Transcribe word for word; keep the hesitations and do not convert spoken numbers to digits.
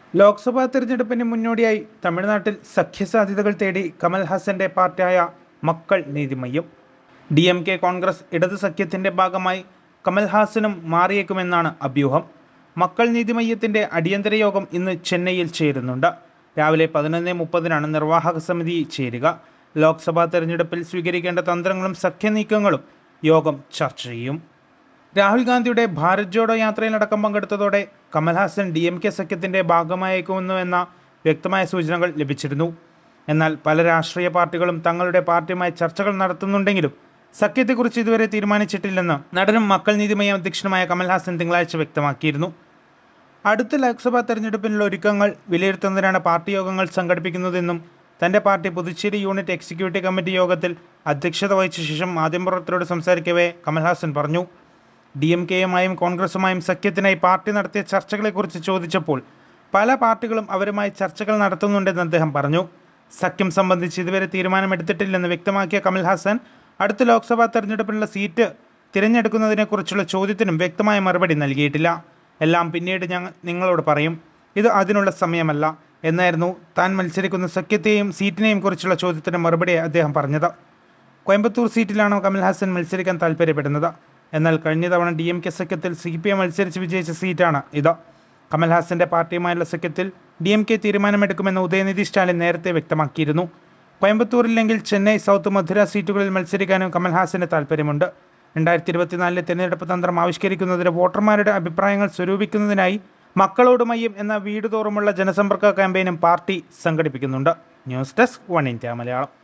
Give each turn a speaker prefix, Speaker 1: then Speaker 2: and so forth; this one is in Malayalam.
Speaker 1: ലോക്സഭാ തെരഞ്ഞെടുപ്പിന് മുന്നോടിയായി തമിഴ്നാട്ടിൽ സഖ്യസാധ്യതകൾ തേടി കമൽഹാസന്റെ പാർട്ടിയായ Makkal Needhi Maiam. D M K Congress ഇടത് സഖ്യത്തിന്റെ ഭാഗമായി കമൽഹാസനും മാറിയേക്കുമെന്നാണ് അഭ്യൂഹം. മക്കൾ നീതിമയ്യത്തിന്റെ അടിയന്തര യോഗം ഇന്ന് ചെന്നൈയിൽ ചേരുന്നുണ്ട്. രാവിലെ പതിനൊന്ന് മുപ്പതിനാണ് നിർവാഹക സമിതി ചേരുക. ലോക്സഭാ തെരഞ്ഞെടുപ്പിൽ സ്വീകരിക്കേണ്ട തന്ത്രങ്ങളും സഖ്യനീക്കങ്ങളും യോഗം ചർച്ച ചെയ്യും. രാഹുൽ ഗാന്ധിയുടെ ഭാരത് ജോഡോ യാത്രയിലടക്കം പങ്കെടുത്തതോടെ കമൽഹാസൻ ഡി എം കെ സഖ്യത്തിൻ്റെ ഭാഗമായേക്കുമെന്നുവെന്ന വ്യക്തമായ സൂചനകൾ ലഭിച്ചിരുന്നു. എന്നാൽ പല രാഷ്ട്രീയ പാർട്ടികളും തങ്ങളുടെ പാർട്ടിയുമായി ചർച്ചകൾ നടത്തുന്നുണ്ടെങ്കിലും സഖ്യത്തെക്കുറിച്ച് ഇതുവരെ തീരുമാനിച്ചിട്ടില്ലെന്ന് നടനും മക്കൾ നീതിമയ്യം അധ്യക്ഷനുമായ കമൽഹാസൻ തിങ്കളാഴ്ച വ്യക്തമാക്കിയിരുന്നു. അടുത്ത ലോക്സഭാ തെരഞ്ഞെടുപ്പിനുള്ള ഒരുക്കങ്ങൾ വിലയിരുത്തുന്നതിനാണ് പാർട്ടി യോഗങ്ങൾ സംഘടിപ്പിക്കുന്നതെന്നും തൻ്റെ പാർട്ടി പുതുച്ചേരി യൂണിറ്റ് എക്സിക്യൂട്ടീവ് കമ്മിറ്റി യോഗത്തിൽ അധ്യക്ഷത വഹിച്ച ശേഷം മാധ്യമപ്രവർത്തകരോട് സംസാരിക്കവേ കമൽഹാസൻ പറഞ്ഞു. ഡി എം കെയുമായും കോൺഗ്രസുമായും സഖ്യത്തിനായി പാർട്ടി നടത്തിയ ചർച്ചകളെക്കുറിച്ച് ചോദിച്ചപ്പോൾ പല പാർട്ടികളും അവരുമായി ചർച്ചകൾ നടത്തുന്നുണ്ടെന്ന് അദ്ദേഹം പറഞ്ഞു. സഖ്യം സംബന്ധിച്ച് ഇതുവരെ തീരുമാനമെടുത്തിട്ടില്ലെന്ന് വ്യക്തമാക്കിയ കമൽഹാസൻ അടുത്ത ലോക്സഭാ തെരഞ്ഞെടുപ്പിനുള്ള സീറ്റ് തിരഞ്ഞെടുക്കുന്നതിനെക്കുറിച്ചുള്ള ചോദ്യത്തിനും വ്യക്തമായ മറുപടി നൽകിയിട്ടില്ല. എല്ലാം പിന്നീട് ഞങ്ങൾ നിങ്ങളോട് പറയും, ഇത് അതിനുള്ള സമയമല്ല എന്നായിരുന്നു താൻ മത്സരിക്കുന്ന സഖ്യത്തെയും സീറ്റിനെയും കുറിച്ചുള്ള ചോദ്യത്തിന് മറുപടി അദ്ദേഹം പറഞ്ഞത്. കോയമ്പത്തൂർ സീറ്റിലാണ് കമൽഹാസൻ മത്സരിക്കാൻ താല്പര്യപ്പെടുന്നത്. എന്നാൽ കഴിഞ്ഞ തവണ ഡി എം കെ സഖ്യത്തിൽ സി പി എം മത്സരിച്ച് വിജയിച്ച സീറ്റാണ് ഇത്. കമൽഹാസന്റെ പാർട്ടിയുമായുള്ള സഖ്യത്തിൽ ഡി എം കെ തീരുമാനമെടുക്കുമെന്ന് ഉദയനിധി സ്റ്റാലിൻ നേരത്തെ വ്യക്തമാക്കിയിരുന്നു. കോയമ്പത്തൂരില്ലെങ്കിൽ ചെന്നൈ, സൗത്ത് മധുര സീറ്റുകളിൽ മത്സരിക്കാനും കമൽഹാസന് താല്പര്യമുണ്ട്. രണ്ടായിരത്തി ഇരുപത്തിനാലിലെ തെരഞ്ഞെടുപ്പ് തന്ത്രം ആവിഷ്കരിക്കുന്നതിന് വോട്ടർമാരുടെ അഭിപ്രായങ്ങൾ സ്വരൂപിക്കുന്നതിനായി മക്കളോട് മയ്യം എന്ന വീട് തോറുമുള്ള ജനസമ്പർക്ക ക്യാമ്പയിനും പാർട്ടി സംഘടിപ്പിക്കുന്നുണ്ട്. News desk one India Malayalam.